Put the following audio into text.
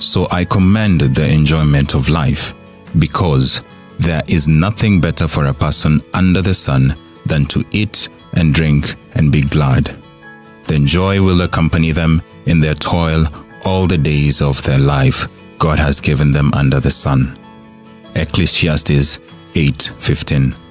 So I commend the enjoyment of life, because there is nothing better for a person under the sun than to eat and drink and be glad. Then joy will accompany them in their toil all the days of their life God has given them under the sun. Ecclesiastes 8:15.